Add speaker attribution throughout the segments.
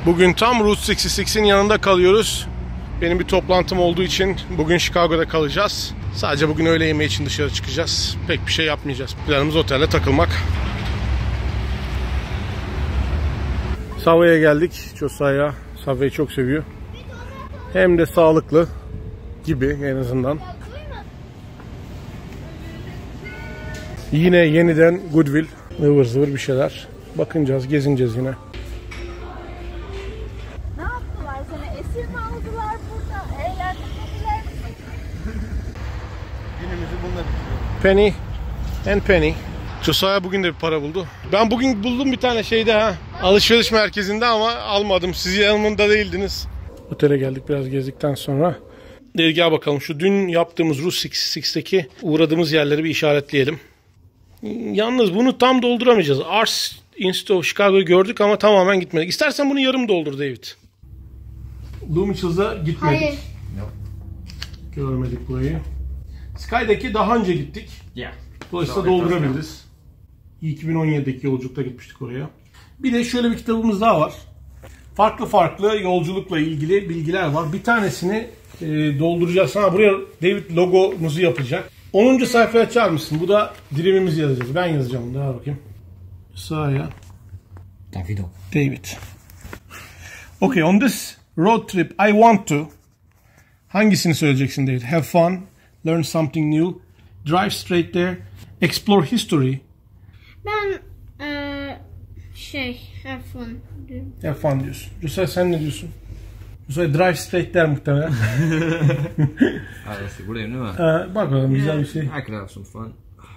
Speaker 1: Bugün tam Route 66'in yanında kalıyoruz. Benim bir toplantım olduğu için bugün Chicago'da kalacağız. Sadece bugün öğle yemeği için dışarı çıkacağız. Pek bir şey yapmayacağız. Planımız otelde takılmak. Subway'e geldik. Josiah Subway'i çok seviyor. Hem de sağlıklı gibi en azından. Yine yeniden Goodwill. Ivır zıvır bir şeyler. Bakınacağız, gezineceğiz yine.
Speaker 2: Ne yaptılar sana? Esir mi aldılar burada? Eğlendirdiler mi?
Speaker 1: Günümüzü bununla bitiriyoruz. Penny and Penny. Josiah bugün de bir para buldu. Ben bugün buldum bir tane şeyde ha. Alışveriş merkezinde ama almadım. Siz yanımda değildiniz. Otele geldik biraz gezdikten sonra. Gel bakalım şu dün yaptığımız Route 66'deki uğradığımız yerleri bir işaretleyelim. Yalnız bunu tam dolduramayacağız. Ars Institute of Chicago'yu gördük ama tamamen gitmedik. İstersen bunu yarım doldur David. Blue Mitchells'a gitmedik.
Speaker 2: Hayır.
Speaker 1: Görmedik burayı. Sky'daki daha önce gittik. Dolayısıyla doldurabiliriz. 2017'deki yolculukta gitmiştik oraya. Bir de şöyle bir kitabımız daha var. Farklı yolculukla ilgili bilgiler var. Bir tanesini dolduracağız. Buraya David logomuzu yapacak. 10. sayfaya açar mısın? Bu da dilimimizi yazacağız. Ben yazacağım. Daha bakayım. Sağya. David. Okay, on this road trip I want to. Hangisini söyleyeceksin David? Have fun, learn something new, drive straight there, explore history.
Speaker 2: Ben have fun diyorum.
Speaker 1: Have fun diyorsun. Josiah sen ne diyorsun? Josiah drive straight der muhtemelen.
Speaker 3: Let's see, buradayım değil mi?
Speaker 1: Bakalım güzel bir şey.
Speaker 3: I could have some fun.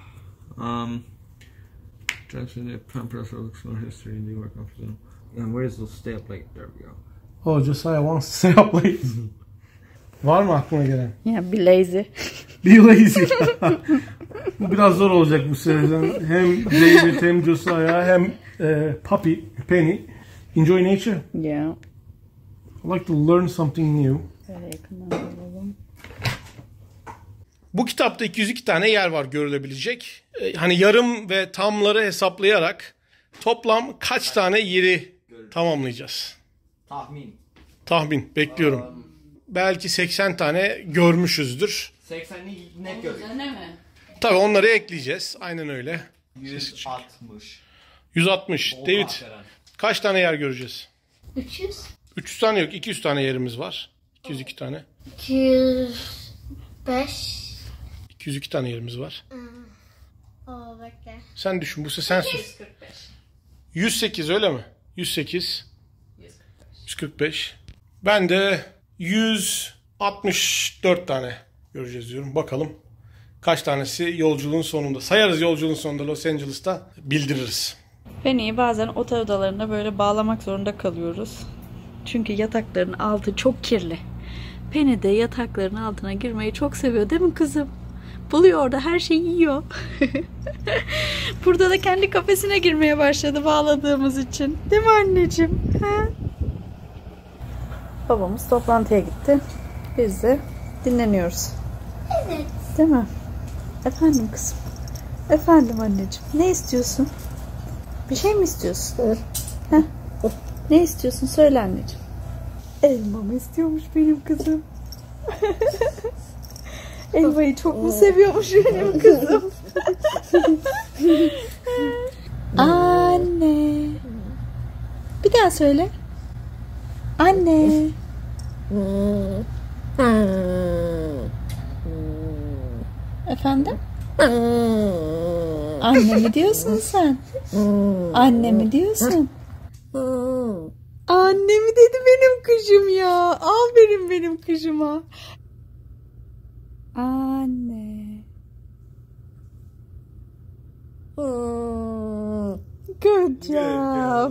Speaker 3: Drive straight there, explore history, New York, and where's the stay up late? There we go.
Speaker 1: Oh, Josiah wants to stay up late. Var mı aklına gelen?
Speaker 2: Yeah, be lazy.
Speaker 1: Be lazy. Bu biraz zor olacak bu sefer. Hem David hem Josiah hem Puppy, Penny. Enjoy nature.
Speaker 2: Yeah.
Speaker 1: I like to learn something new. Bu kitapta 202 tane yer var görülebilecek. Hani yarım ve tamları hesaplayarak toplam kaç tane yeri tamamlayacağız? Tahmin. Bekliyorum. Belki 80 tane görmüşüzdür.
Speaker 3: 80'i net gördük.
Speaker 1: Tabii onları ekleyeceğiz. Aynen öyle.
Speaker 3: 160.
Speaker 1: 160. David, kaç tane yer göreceğiz?
Speaker 2: 300.
Speaker 1: 300 tane yok. 200 tane yerimiz var. 202 tane.
Speaker 2: 205.
Speaker 1: 202 tane yerimiz var.
Speaker 2: Bekle.
Speaker 1: Sen düşün. Bu sen sür.
Speaker 2: 145.
Speaker 1: 108 öyle mi? 108. 145. Ben de 164 tane göreceğiz diyorum. Bakalım kaç tanesi yolculuğun sonunda. Sayarız yolculuğun sonunda Los Angeles'ta bildiririz.
Speaker 4: Penny'yi bazen otel odalarında böyle bağlamak zorunda kalıyoruz. Çünkü yatakların altı çok kirli. Penny de yatakların altına girmeyi çok seviyor değil mi kızım? Buluyor orada her şeyi yiyor. Burada da kendi kafesine girmeye başladı bağladığımız için. Değil mi anneciğim? Ha? Babamız toplantıya gitti. Biz de dinleniyoruz.
Speaker 2: Evet.
Speaker 4: Değil mi? Efendim kızım. Efendim anneciğim. Ne istiyorsun? Bir şey mi istiyorsun? Heh. Ne istiyorsun? Söyle anneciğim. Elma mı istiyormuş benim kızım? Elmayı çok mu seviyormuş benim kızım? Anne. Bir daha söyle. Anne. Efendim? Anne mi diyorsun sen? Anne mi diyorsun? Anne mi dedi benim kızım ya? Aferin benim kızıma. Anne. Good job.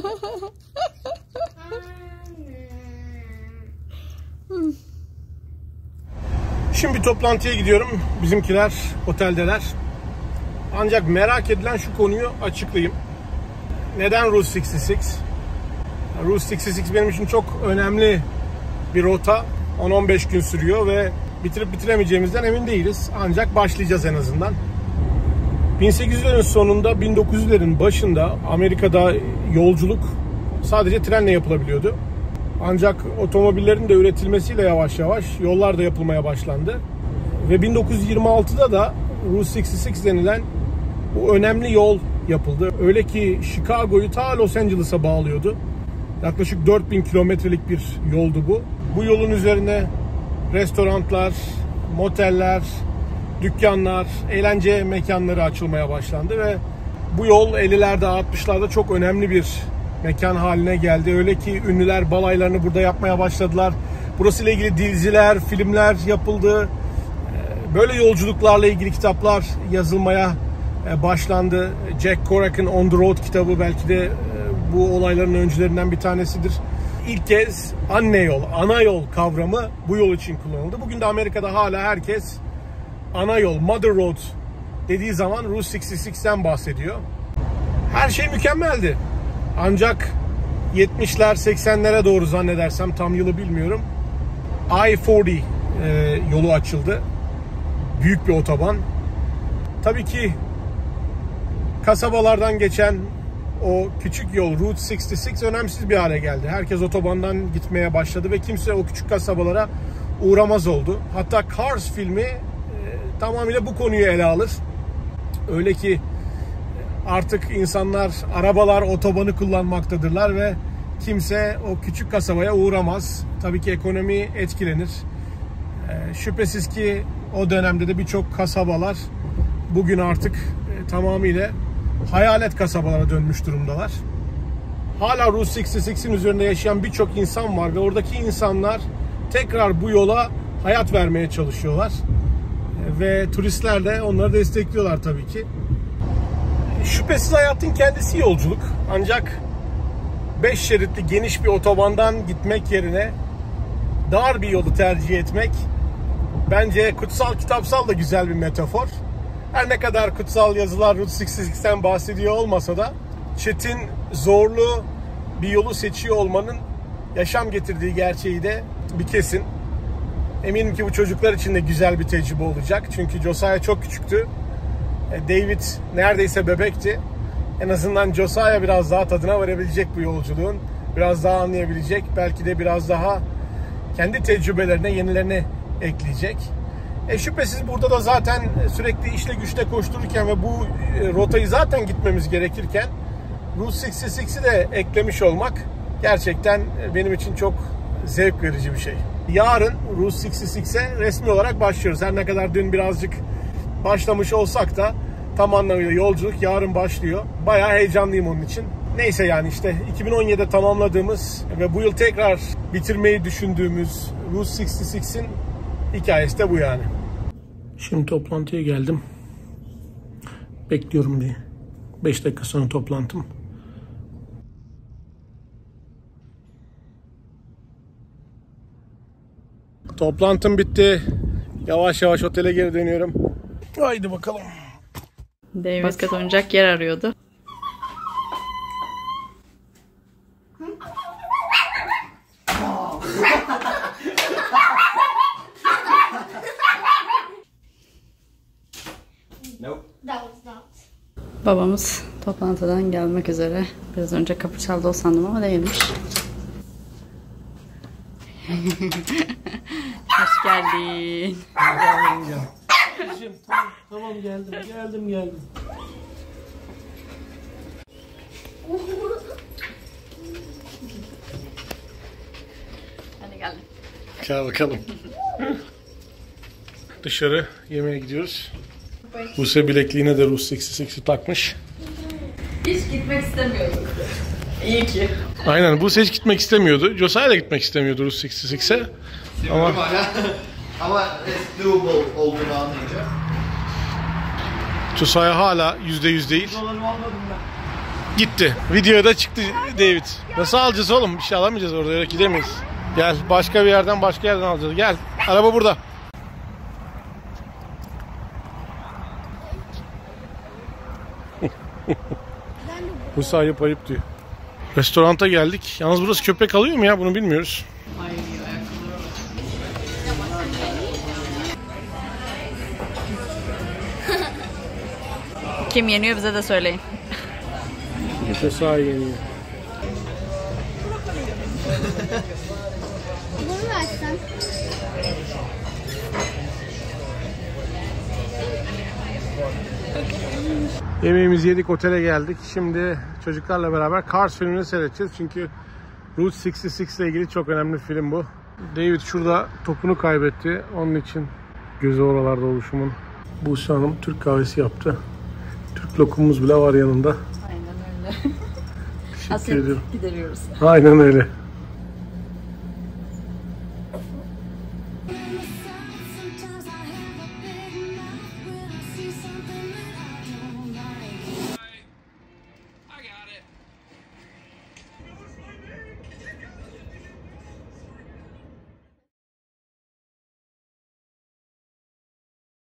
Speaker 1: Şimdi toplantıya gidiyorum. Bizimkiler oteldeler. Ancak merak edilen şu konuyu açıklayayım. Neden Route 66? Route 66 benim için çok önemli bir rota. 10-15 gün sürüyor ve bitirip bitiremeyeceğimizden emin değiliz. Ancak başlayacağız en azından. 1800'lerin sonunda 1900'lerin başında Amerika'da yolculuk sadece trenle yapılabiliyordu. Ancak otomobillerin de üretilmesiyle yavaş yavaş yollar da yapılmaya başlandı. Ve 1926'da da Route 66 denilen bu önemli yol yapıldı. Öyle ki Chicago'yu ta Los Angeles'a bağlıyordu. Yaklaşık 4000 kilometrelik bir yoldu bu. Bu yolun üzerine restoranlar, moteller, dükkanlar, eğlence mekanları açılmaya başlandı ve bu yol 50'lerde 60'larda çok önemli bir mekan haline geldi. Öyle ki ünlüler balaylarını burada yapmaya başladılar. Burası ile ilgili diziler, filmler yapıldı. Böyle yolculuklarla ilgili kitaplar yazılmaya başlandı. Jack Kerouac'ın On the Road kitabı belki de bu olayların öncülerinden bir tanesidir. İlk kez anne yol, ana yol kavramı bu yol için kullanıldı. Bugün de Amerika'da hala herkes ana yol, Mother Road dediği zaman Route 66'den bahsediyor. Her şey mükemmeldi. Ancak 70'ler 80'lere doğru zannedersem, tam yılı bilmiyorum, I-40 yolu açıldı. Büyük bir otoban. Tabii ki kasabalardan geçen o küçük yol Route 66 önemsiz bir hale geldi. Herkes otobandan gitmeye başladı ve kimse o küçük kasabalara uğramaz oldu. Hatta Cars filmi tamamıyla bu konuyu ele alır. Öyle ki artık insanlar, arabalar otobanı kullanmaktadırlar ve kimse o küçük kasabaya uğramaz. Tabii ki ekonomi etkilenir. Şüphesiz ki o dönemde de birçok kasabalar bugün artık tamamıyla hayalet kasabalara dönmüş durumdalar. Hala Route 66'in üzerinde yaşayan birçok insan var ve oradaki insanlar tekrar bu yola hayat vermeye çalışıyorlar. Ve turistler de onları destekliyorlar tabii ki. Şüphesiz hayatın kendisi yolculuk. Ancak 5 şeritli geniş bir otobandan gitmek yerine dar bir yolu tercih etmek bence kutsal kitapsal da güzel bir metafor. Her ne kadar kutsal yazılar Route 66'den bahsediyor olmasa da çetin, zorlu bir yolu seçiyor olmanın yaşam getirdiği gerçeği de bir kesin. Eminim ki bu çocuklar için de güzel bir tecrübe olacak. Çünkü Josiah çok küçüktü. David neredeyse bebekti. En azından Josiah biraz daha tadına varabilecek bu yolculuğun. Biraz daha anlayabilecek. Belki de biraz daha kendi tecrübelerine yenilerini ekleyecek. Şüphesiz burada da zaten sürekli işle güçle koştururken ve bu rotayı zaten gitmemiz gerekirken Route 66'i de eklemiş olmak gerçekten benim için çok zevk verici bir şey. Yarın Route 66'e resmi olarak başlıyoruz. Her ne kadar dün birazcık başlamış olsak da tam anlamıyla yolculuk yarın başlıyor. Bayağı heyecanlıyım onun için. Neyse yani işte 2017'de tamamladığımız ve bu yıl tekrar bitirmeyi düşündüğümüz Route 66'in hikayesi de bu yani. Şimdi toplantıya geldim. Bekliyorum bir 5 dakika sonra toplantım. Toplantım bitti. Yavaş yavaş otele geri dönüyorum. Haydi bakalım.
Speaker 4: David basket oynayacak yer arıyordu. Babamız toplantıdan gelmek üzere. Biraz önce kapı çaldı o sandım ama değilmiş. Hoş geldin.
Speaker 1: Tamam geldim.
Speaker 4: Hadi geldim.
Speaker 1: Gel bakalım. Dışarı yemeğe gidiyoruz. Buse bilekliğine de Route 66'i takmış.
Speaker 4: Hiç gitmek istemiyorduk. İyi ki.
Speaker 1: Aynen, Buse hiç gitmek istemiyordu. Josiah da gitmek istemiyordu Route 66'e.
Speaker 5: Ama doable olduğunu anlayınca.
Speaker 1: Josiah hala %100 değil. Gitti. Videoya da çıktı David. Nasıl alacağız oğlum? Bir şey alamayacağız orada. Öyle gidemeyiz. Gel başka bir yerden alacağız. Gel. Araba burada. Bu ayıp diyor. Restoranta geldik. Yalnız burası köpek alıyor mu ya? Bunu bilmiyoruz.
Speaker 4: Kim yeniyor bize de söyleyin.
Speaker 1: Josiah yeniyor.
Speaker 2: Bunu açsan.
Speaker 1: Yemeğimizi yedik, otele geldik. Şimdi çocuklarla beraber Cars filmini seyredeceğiz. Çünkü Route 66 ile ilgili çok önemli bir film bu. David şurada topunu kaybetti. Onun için gözü oralarda oluşumun. Buse Hanım Türk kahvesi yaptı. Türk lokumumuz bile var yanında.
Speaker 4: Aynen öyle.
Speaker 1: Teşekkür ediyorum.
Speaker 4: Gideriyoruz.
Speaker 1: Aynen öyle.